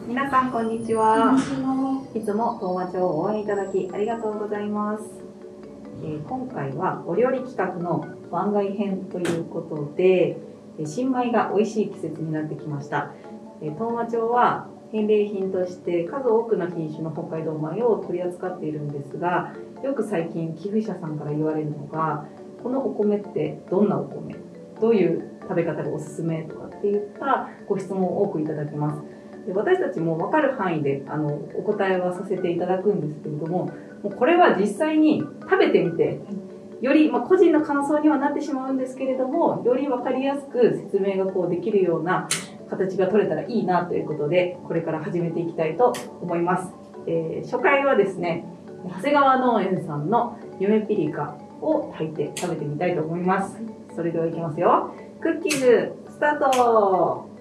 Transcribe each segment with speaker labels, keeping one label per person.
Speaker 1: 皆さんこんにちは。いつも当麻町を応援いただきありがとうございます。今回はお料理企画の番外編ということで、新米が美味しい季節になってきました。当麻町は返礼品として数多くの品種の北海道米を取り扱っているんですが、よく最近寄付者さんから言われるのが、このお米ってどんなお米、どういう食べ方がおすすめとかっていったご質問を多くいただきます。で、私たちも分かる範囲でお答えはさせていただくんですけれども、もうこれは実際に食べてみて、より、個人の感想にはなってしまうんですけれども、より分かりやすく説明ができるような形が取れたらいいなということで、これから始めていきたいと思います。初回はですね、長谷川農園さんのゆめぴりかを炊いて食べてみたいと思います。それではいきますよ。クッキングスタート。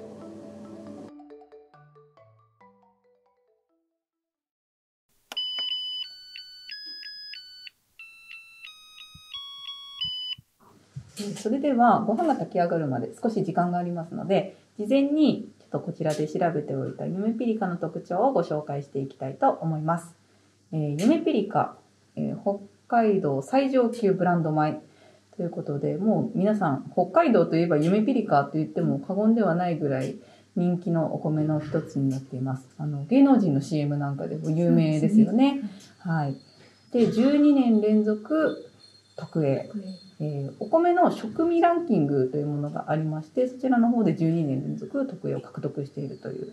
Speaker 1: それではご飯が炊き上がるまで少し時間がありますので、事前にちょっとこちらで調べておいたゆめぴりかの特徴をご紹介していきたいと思います。ゆめぴりか、北海道最上級ブランド米ということで、もう皆さん北海道といえばゆめぴりかと言っても過言ではないぐらい人気のお米の一つになっています。芸能人の CM なんかでも有名ですよね。はい。で、12年連続特 A。お米の食味ランキングというものがありまして、そちらの方で12年連続特 A を獲得しているという、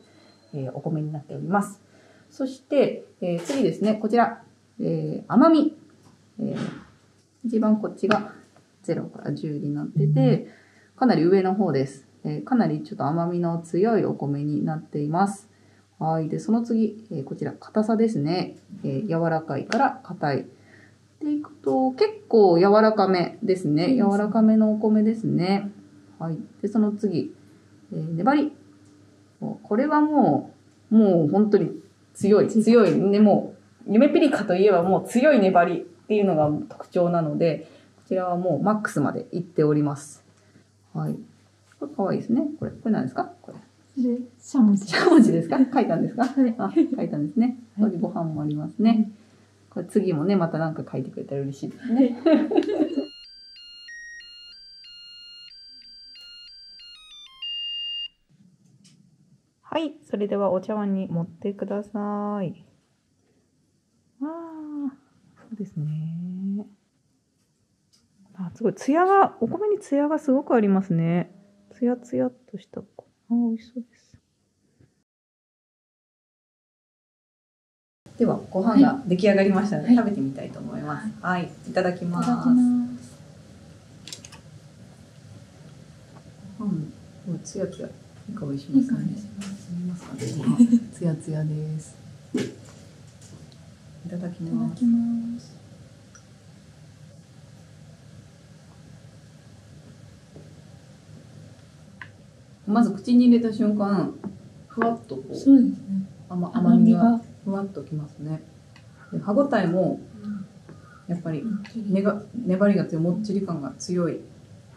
Speaker 1: お米になっております。そして、次ですね、こちら、甘み、一番こっちが0から10になってて、かなり上の方です。かなりちょっと甘みの強いお米になっています。はい。で、その次、こちら、硬さですね。柔らかいから硬い。でいくと、結構柔らかめですね。柔らかめのお米ですね。はい。で、その次、粘り。これはもう本当に強い。ね、もう、ゆめぴりかといえばもう強い粘りっていうのが特徴なので、こちらはもうマックスまでいっております。はい。これかわいいですね。これ何ですかこれ。
Speaker 2: しゃもじ。
Speaker 1: しゃもじですか書いたんですか
Speaker 2: はい。
Speaker 1: あ、書いたんですね。これご飯もありますね。これ次もね、また何か書いてくれたら嬉しいですね。はい、それではお茶碗に盛ってください。そうですね。すごい、お米にツヤがすごくありますね。ツヤツヤっとした。美味しそうです。では、ご飯が出来上がりましたので、食べてみたいと思います。はい、いただきます。ツヤツヤ。いかがしますかね。ツヤツヤです。いただきます。まず口に入れた瞬間、ふわっと
Speaker 2: そうですね。
Speaker 1: 甘みがふわっときますね。で、歯ごたえもやっぱり粘りが強い、もっちり感が強い。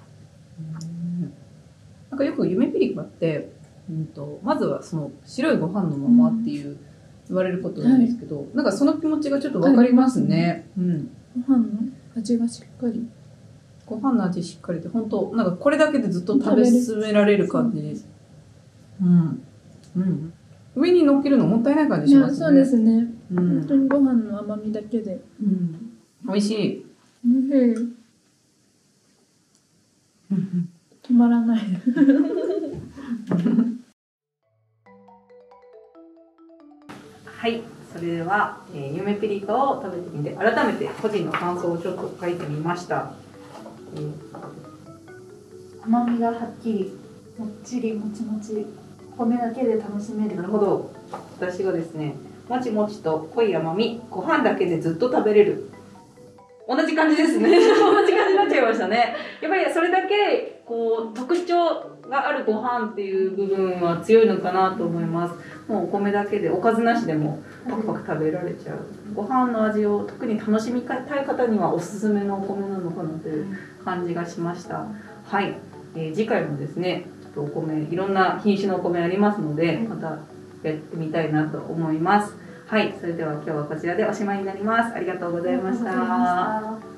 Speaker 1: なんかよくゆめぴりかって、まずはその白いご飯のままっていう言われることなんですけど、なんかその気持ちがちょっとわかりますね。
Speaker 2: ご飯の味がしっかり。
Speaker 1: ご飯の味しっかりで、本当なんかこれだけでずっと食べ進められる感じです。上に乗っけるのもったいない感じしますね。
Speaker 2: そうですね。本当にご飯の甘みだけで。
Speaker 1: 美味しい。
Speaker 2: 止まらない。
Speaker 1: はい、それでは、ゆめぴりかを食べてみて、改めて個人の感想をちょっと書いてみました。
Speaker 2: 甘みがはっきり、もっちりもちもち、お米だけで楽しめる。
Speaker 1: なるほど。私がですね、もちもちと濃い甘み、ご飯だけでずっと食べれる。同じ感じですね。同じ感じになっちゃいましたね。やっぱりそれだけ特徴があるご飯っていう部分は強いのかなと思います。もうお米だけでおかずなしでもパクパク食べられちゃう。ご飯の味を特に楽しみたい方にはおすすめのお米なのかなという感じがしました。はい、次回もですね、ちょっとお米いろんな品種のお米ありますので、またやってみたいなと思います。はい、それでは今日はこちらでおしまいになります。ありがとうございまし
Speaker 2: ありがとうございま
Speaker 1: た。
Speaker 2: した。